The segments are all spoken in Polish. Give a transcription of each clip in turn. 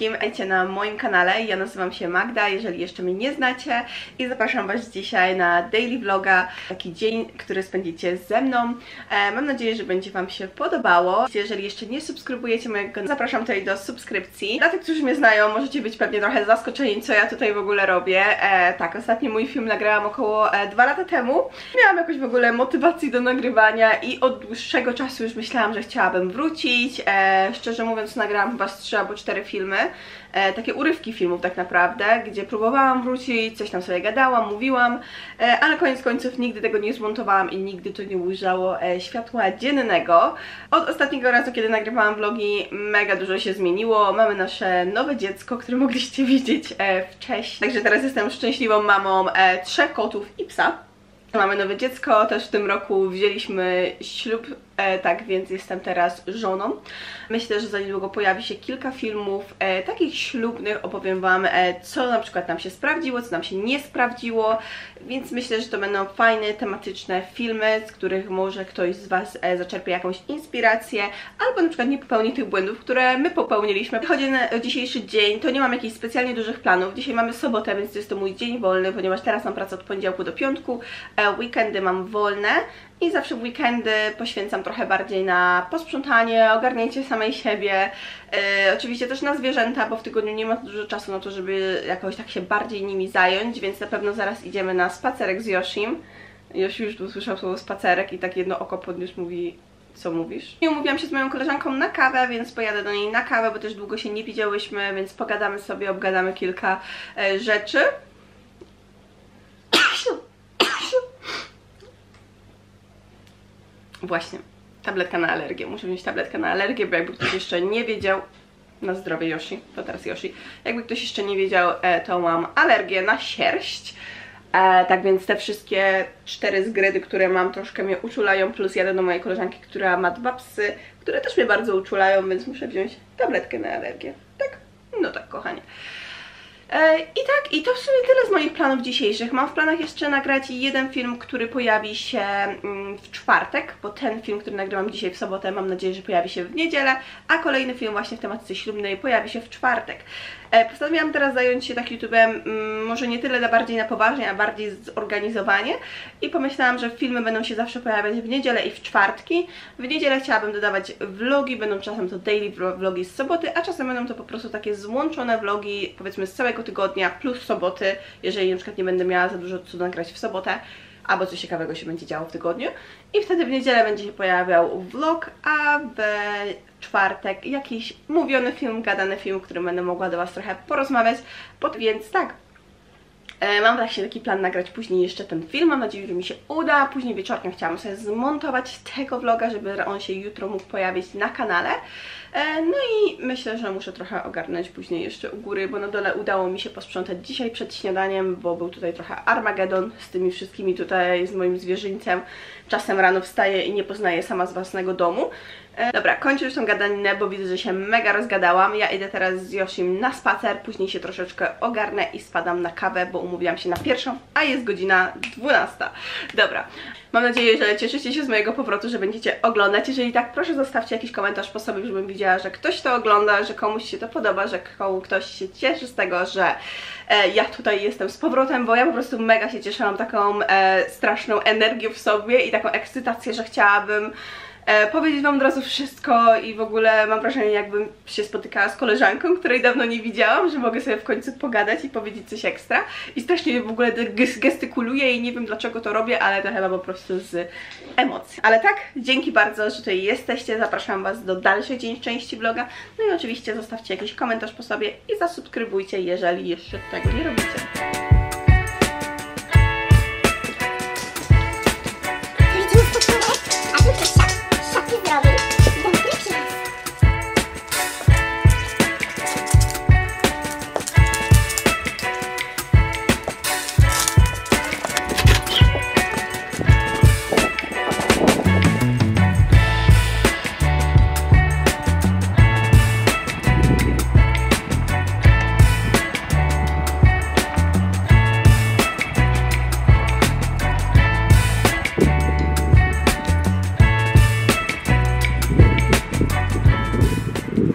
wszystkim, witajcie na moim kanale. Ja nazywam się Magda, jeżeli jeszcze mnie nie znacie, i zapraszam Was dzisiaj na daily vloga, taki dzień, który spędzicie ze mną. Mam nadzieję, że będzie Wam się podobało. Jeżeli jeszcze nie subskrybujecie mojego kanału, zapraszam tutaj do subskrypcji. Dla tych, którzy mnie znają, możecie być pewnie trochę zaskoczeni, co ja tutaj w ogóle robię. Tak, ostatni mój film nagrałam około 2 lata temu. Miałam jakoś w ogóle motywacji do nagrywania i od dłuższego czasu już myślałam, że chciałabym wrócić. Szczerze mówiąc, nagrałam chyba 3 albo 4 filmy, takie urywki filmów tak naprawdę, gdzie próbowałam wrócić, coś tam sobie gadałam, mówiłam, ale koniec końców nigdy tego nie zmontowałam i nigdy to nie ujrzało światła dziennego. Od ostatniego razu, kiedy nagrywałam vlogi, mega dużo się zmieniło. Mamy nasze nowe dziecko, które mogliście widzieć wcześniej. Także teraz jestem szczęśliwą mamą 3 kotów i psa. Mamy nowe dziecko, też w tym roku wzięliśmy ślub, tak więc jestem teraz żoną. Myślę, że za niedługo pojawi się kilka filmów takich ślubnych, opowiem Wam, co na przykład nam się sprawdziło, co nam się nie sprawdziło, więc myślę, że to będą fajne, tematyczne filmy, z których może ktoś z Was zaczerpie jakąś inspirację, albo na przykład nie popełni tych błędów, które my popełniliśmy. Wychodzi na dzisiejszy dzień, to nie mam jakichś specjalnie dużych planów. Dzisiaj mamy sobotę, więc jest to mój dzień wolny, ponieważ teraz mam pracę od poniedziałku do piątku, weekendy mam wolne i zawsze w weekendy poświęcam trochę bardziej na posprzątanie, ogarnięcie samej siebie, oczywiście też na zwierzęta, bo w tygodniu nie ma dużo czasu na to, żeby jakoś tak się bardziej nimi zająć, więc na pewno zaraz idziemy na spacerek z Yoshim. Yoshi już tu usłyszał słowo spacerek i tak jedno oko podniósł, mówi: co mówisz? I umówiłam się z moją koleżanką na kawę, więc pojadę do niej na kawę, bo też długo się nie widziałyśmy, więc pogadamy sobie, obgadamy kilka rzeczy. Właśnie, tabletka na alergię. Muszę wziąć tabletkę na alergię, bo jakby ktoś jeszcze nie wiedział, na zdrowie Yoshi, to teraz Yoshi, jakby ktoś jeszcze nie wiedział, to mam alergię na sierść. Tak więc te wszystkie 4 zgrydy, które mam, troszkę mnie uczulają, plus jadę do mojej koleżanki, która ma 2 psy, które też mnie bardzo uczulają, więc muszę wziąć tabletkę na alergię. Tak? No tak, kochanie. I to w sumie tyle z moich planów dzisiejszych. Mam w planach jeszcze nagrać jeden film, który pojawi się w czwartek, bo ten film, który nagrywam dzisiaj w sobotę, mam nadzieję, że pojawi się w niedzielę, a kolejny film właśnie w tematyce ślubnej pojawi się w czwartek. Postanowiłam teraz zająć się tak YouTube'em, może nie tyle bardziej na poważnie, a bardziej zorganizowanie, i pomyślałam, że filmy będą się zawsze pojawiać w niedzielę i w czwartki. W niedzielę chciałabym dodawać vlogi, będą czasem to daily vlogi z soboty, a czasem będą to po prostu takie złączone vlogi, powiedzmy z całego tygodnia plus soboty, jeżeli na przykład nie będę miała za dużo co nagrać w sobotę, albo coś ciekawego się będzie działo w tygodniu. I wtedy w niedzielę będzie się pojawiał vlog, a w czwartek jakiś mówiony film, gadany film, w którym będę mogła do Was trochę porozmawiać. Więc tak, mam właśnie taki plan nagrać później jeszcze ten film, mam nadzieję, że mi się uda. Później wieczorem chciałam sobie zmontować tego vloga, żeby on się jutro mógł pojawić na kanale. No i myślę, że muszę trochę ogarnąć później jeszcze u góry, bo na dole udało mi się posprzątać dzisiaj przed śniadaniem, bo był tutaj trochę Armagedon z tymi wszystkimi tutaj, z moim zwierzyńcem. Czasem rano wstaję i nie poznaję sama z własnego domu. Dobra, kończę już tą gadaninę, bo widzę, że się mega rozgadałam. Ja idę teraz z Yoshim na spacer, później się troszeczkę ogarnę i spadam na kawę, bo umówiłam się na 1, a jest godzina 12. Dobra, mam nadzieję, że cieszycie się z mojego powrotu, że będziecie oglądać. Jeżeli tak, proszę zostawcie jakiś komentarz po sobie, żebym widziała, że ktoś to ogląda, że komuś się to podoba, że ktoś się cieszy z tego, że ja tutaj jestem z powrotem, bo ja po prostu mega się cieszę, mam taką straszną energię w sobie i taką ekscytację, że chciałabym powiedzieć Wam od razu wszystko i w ogóle mam wrażenie, jakbym się spotykała z koleżanką, której dawno nie widziałam, że mogę sobie w końcu pogadać i powiedzieć coś ekstra. I strasznie w ogóle gestykuluję i nie wiem, dlaczego to robię, ale to chyba po prostu z emocji. Ale tak, dzięki bardzo, że tutaj jesteście, zapraszam Was do dalszej części vloga. No i oczywiście zostawcie jakiś komentarz po sobie i zasubskrybujcie, jeżeli jeszcze tego nie robicie.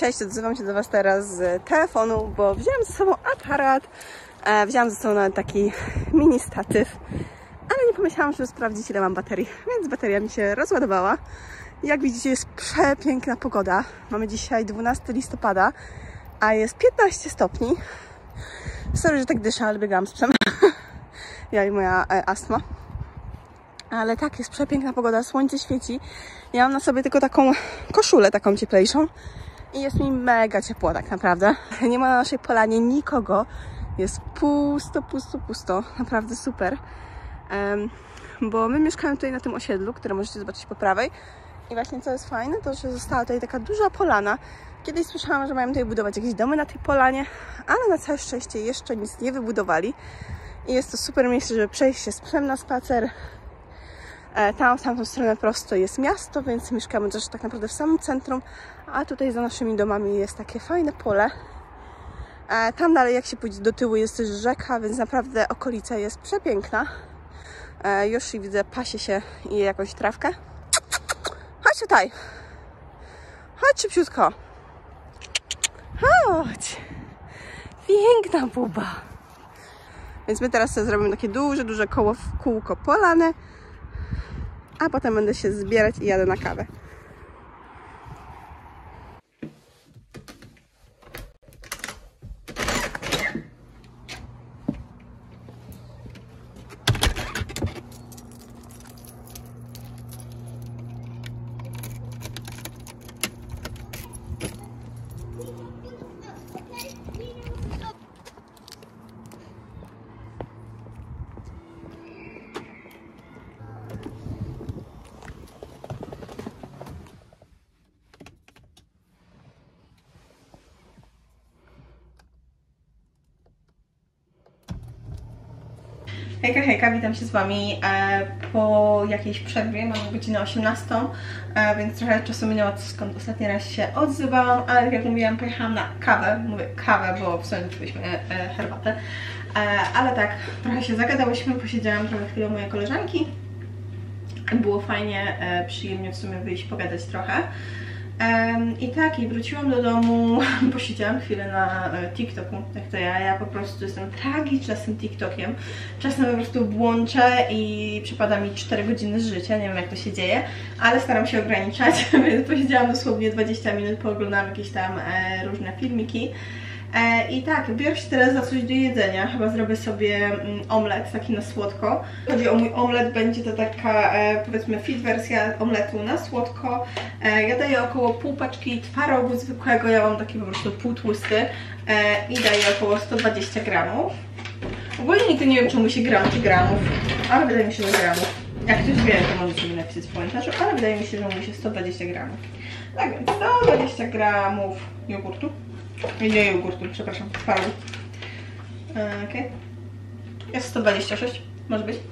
Cześć, odzywam się do Was teraz z telefonu, bo wzięłam ze sobą aparat, wzięłam ze sobą nawet taki mini statyw, ale nie pomyślałam, żeby sprawdzić, ile mam baterii, więc bateria mi się rozładowała. Jak widzicie, jest przepiękna pogoda. Mamy dzisiaj 12 listopada, a jest 15 stopni. Sorry, że tak dyszę, ale biegałam z psem. Ja i moja astma. Ale tak, jest przepiękna pogoda, słońce świeci. Ja mam na sobie tylko taką koszulę, taką cieplejszą. I jest mi mega ciepło tak naprawdę. Nie ma na naszej polanie nikogo. Jest pusto, pusto, pusto. Naprawdę super. Bo my mieszkamy tutaj na tym osiedlu, które możecie zobaczyć po prawej. I właśnie co jest fajne, to że została tutaj taka duża polana. Kiedyś słyszałam, że mają tutaj budować jakieś domy na tej polanie, ale na całe szczęście jeszcze nic nie wybudowali. I jest to super miejsce, żeby przejść się z psem na spacer. Tam, w tamtą stronę prosto jest miasto, więc mieszkamy też tak naprawdę w samym centrum, a tutaj za naszymi domami jest takie fajne pole. Tam dalej, jak się pójdzie do tyłu, jest też rzeka, więc naprawdę okolica jest przepiękna. Już widzę, pasie się i je jakąś trawkę. Chodź tutaj! Chodź szybciutko! Chodź! Piękna buba! Więc my teraz sobie zrobimy takie duże, duże kółko polane, a potem będę się zbierać i jadę na kawę. Hejka, hejka, witam się z Wami po jakiejś przerwie, mamy godzinę 18, więc trochę czasu minęło, skąd ostatni raz się odzywałam, ale jak mówiłam, pojechałam na kawę, mówię kawę, bo w sumie piliśmy herbatę, ale tak, trochę się zagadałyśmy, posiedziałam trochę chwilę u mojej koleżanki, było fajnie, przyjemnie w sumie wyjść, pogadać trochę. I tak, i wróciłam do domu, posiedziałam chwilę na TikToku, tak to ja po prostu jestem tragiczna z tym TikTokiem. Czasem po prostu włączę i przypada mi 4 godziny życia, nie wiem jak to się dzieje, ale staram się ograniczać, więc posiedziałam dosłownie 20 minut, pooglądałam jakieś tam różne filmiki. I tak, biorę się teraz za coś do jedzenia, chyba zrobię sobie omlet taki na słodko. Chodzi o mój omlet, będzie to taka powiedzmy fit wersja omletu na słodko. Ja daję około pół paczki twarogu zwykłego, ja mam taki po prostu półtłusty i daję około 120 gramów. Ogólnie nigdy nie wiem czemu się gram czy gramów, ale wydaje mi się, że gramów. Jak ktoś wie, to może sobie napisać w komentarzu, ale wydaje mi się, że mówi się 120 gramów. Tak więc 120 gramów jogurtu. Nie jogurtu, przepraszam, twarogu. Okej. Jest 126, może być.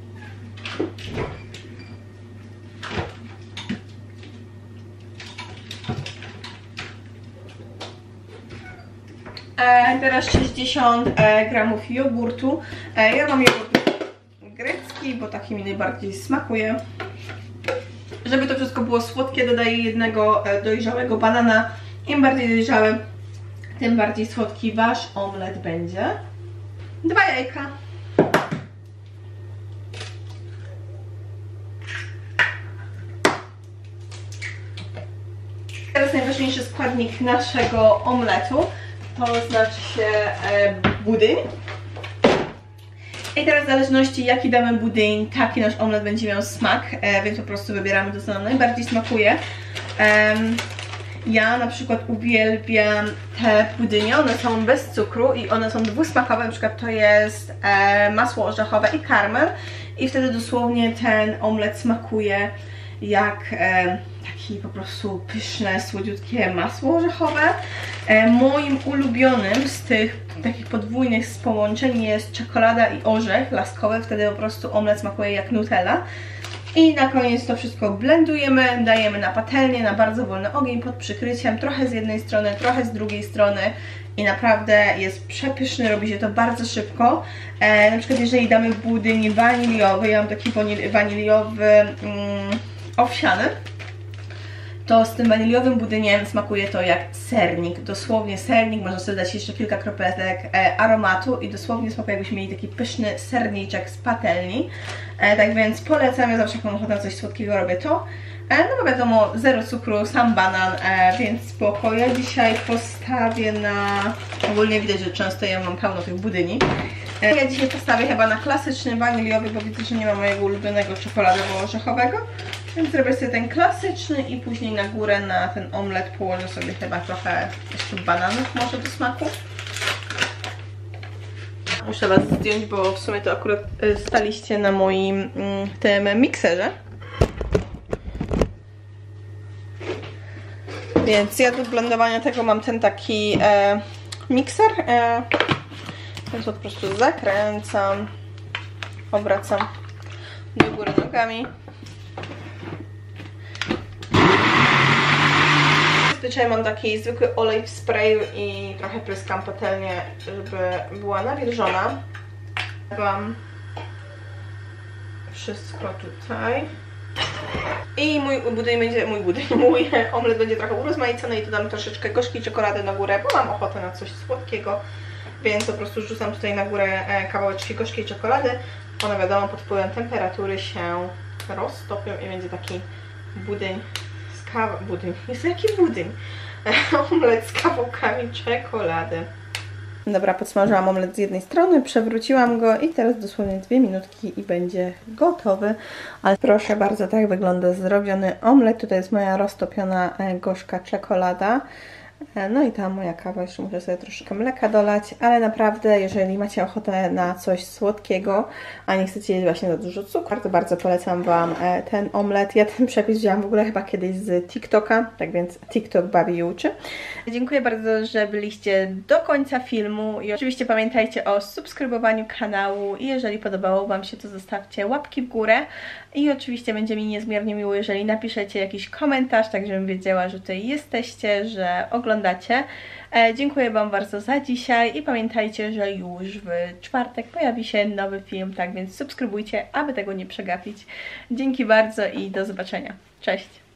Teraz 60 gramów jogurtu. Ja mam jogurt grecki, bo taki mi najbardziej smakuje. Żeby to wszystko było słodkie, dodaję jednego dojrzałego banana. Im bardziej dojrzały, tym bardziej słodki wasz omlet będzie. 2 jajka. Teraz najważniejszy składnik naszego omletu, to znaczy się budyń. I teraz w zależności jaki damy budyń, taki nasz omlet będzie miał smak, więc po prostu wybieramy to, co nam najbardziej smakuje. Ja na przykład uwielbiam te budynie, one są bez cukru i one są dwusmakowe, na przykład to jest masło orzechowe i karmel i wtedy dosłownie ten omlet smakuje jak takie po prostu pyszne, słodziutkie masło orzechowe. Moim ulubionym z tych takich podwójnych połączeń jest czekolada i orzech laskowy, wtedy po prostu omlet smakuje jak Nutella. I na koniec to wszystko blendujemy, dajemy na patelnię, na bardzo wolny ogień pod przykryciem, trochę z jednej strony, trochę z drugiej strony i naprawdę jest przepyszny, robi się to bardzo szybko. Na przykład jeżeli damy budyń waniliowy, ja mam taki waniliowy owsiany to z tym waniliowym budyniem smakuje to jak sernik, dosłownie sernik, można sobie dać jeszcze kilka kropelek aromatu i dosłownie smakuje, jakbyśmy mieli taki pyszny serniczek z patelni. Tak więc polecam, ja zawsze jak mam ochotę na coś słodkiego robię to. No bo wiadomo, zero cukru, sam banan, więc spoko. Ja dzisiaj postawię na... Ogólnie widać, że często ja mam pełno tych budyni. Ja dzisiaj postawię chyba na klasyczny waniliowy, bo widzę, że nie ma mojego ulubionego czekoladowo-orzechowego. Więc zrobię sobie ten klasyczny i później na górę na ten omlet położę sobie chyba trochę jeszcze bananów może do smaku. Muszę Was zdjąć, bo w sumie to akurat staliście na moim tym mikserze. Więc ja do blendowania tego mam ten taki mikser. Więc po prostu zakręcam, obracam do góry nogami. Zazwyczaj mam taki zwykły olej w sprayu i trochę pryskam patelnię, żeby była nawilżona. Dam wszystko tutaj. I mój omlet będzie trochę urozmaicony i dodam troszeczkę gorzkiej czekolady na górę, bo mam ochotę na coś słodkiego. Więc po prostu rzucam tutaj na górę kawałeczki gorzkiej czekolady. One wiadomo pod wpływem temperatury się roztopią i będzie taki budyń z jaki budyń? Omlet z kawałkami czekolady. Dobra, podsmażyłam omlet z jednej strony, przewróciłam go i teraz dosłownie 2 minutki i będzie gotowy. Ale proszę bardzo, tak wygląda zrobiony omlet. Tutaj jest moja roztopiona gorzka czekolada. No i ta moja kawa, jeszcze muszę sobie troszeczkę mleka dolać, ale naprawdę, jeżeli macie ochotę na coś słodkiego, a nie chcecie jeść właśnie za dużo cukru, to bardzo polecam Wam ten omlet. Ja ten przepis wzięłam w ogóle chyba kiedyś z TikToka, tak więc TikTok bawi i uczy. Dziękuję bardzo, że byliście do końca filmu i oczywiście pamiętajcie o subskrybowaniu kanału i jeżeli podobało Wam się, to zostawcie łapki w górę i oczywiście będzie mi niezmiernie miło, jeżeli napiszecie jakiś komentarz, tak żebym wiedziała, że tutaj jesteście, że oglądacie. Dziękuję Wam bardzo za dzisiaj i pamiętajcie, że już w czwartek pojawi się nowy film, tak więc subskrybujcie, aby tego nie przegapić. Dzięki bardzo i do zobaczenia. Cześć!